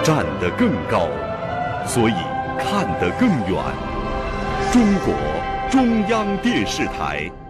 站得更高，所以看得更远。中国中央电视台。